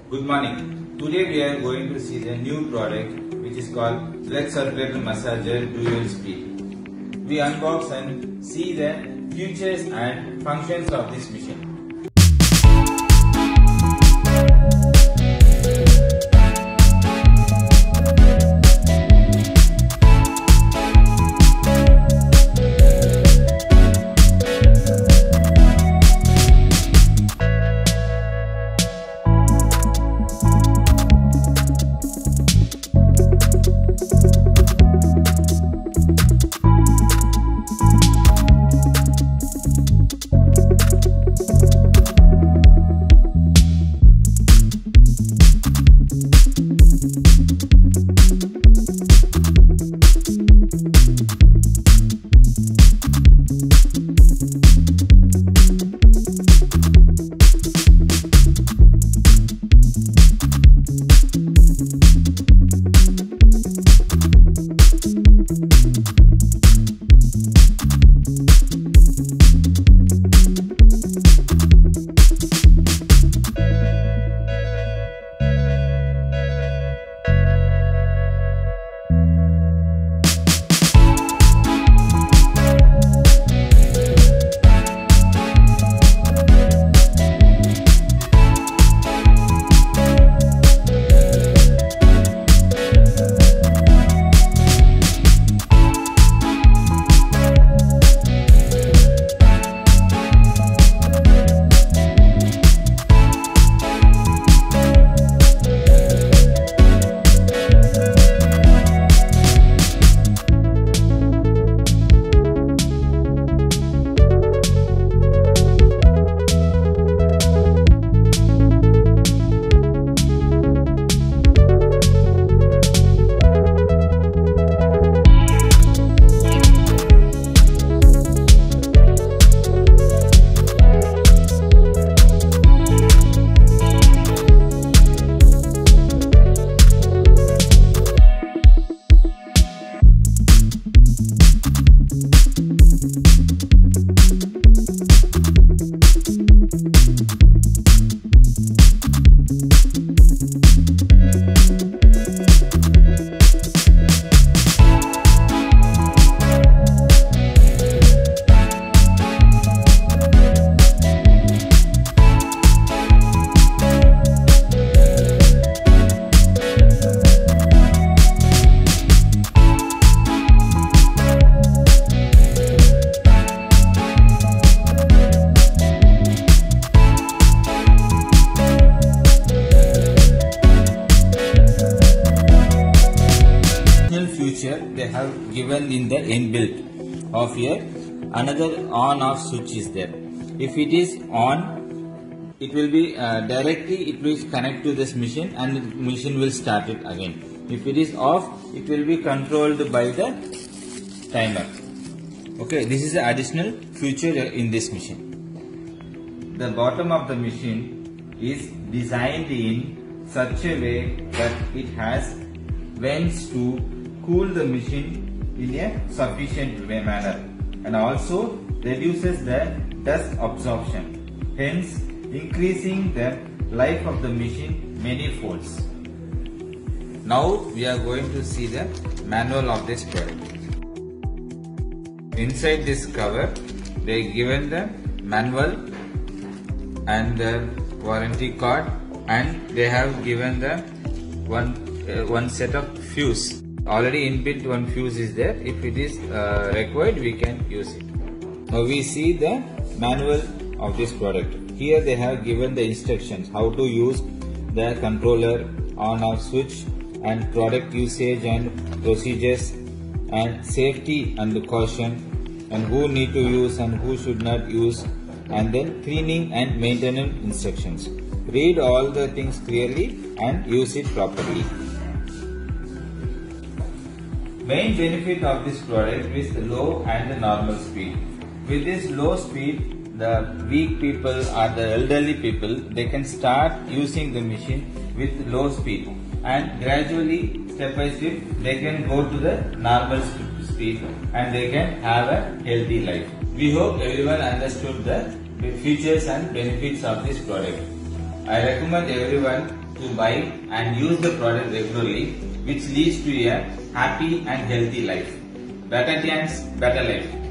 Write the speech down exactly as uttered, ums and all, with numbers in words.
Good morning. Today we are going to see the new product which is called Blood Circulatory Massager Dual Speed. We unbox and see the features and functions of this machine. Feature they have given in the inbuilt of here, another on off switch is there. If it is on, it will be uh, directly it will connect to this machine and the machine will start it again. If it is off, it will be controlled by the timer. Okay, this is the additional feature in this machine. The bottom of the machine is designed in such a way that it has vents to cool the machine in a sufficient manner and also reduces the dust absorption, hence increasing the life of the machine many folds. Now we are going to see the manual of this product. Inside this cover they given the manual and the warranty card, and they have given the one uh, one set of fuse. Already inbuilt one fuse is there. If it is uh, required, we can use it. Now we see the manual of this product. Here they have given the instructions how to use the controller, on off switch, and product usage and procedures, and safety and caution, and who need to use and who should not use, and then cleaning and maintenance instructions. Read all the things clearly and use it properly. Main benefit of this product is the low and the normal speed. With this low speed, the weak people or the elderly people, they can start using the machine with low speed, and gradually, step by step, they can go to the normal speed and they can have a healthy life. We hope everyone understood the features and benefits of this product. I recommend everyone to buy and use the product regularly, which leads to a happy and healthy life. Better times, better life.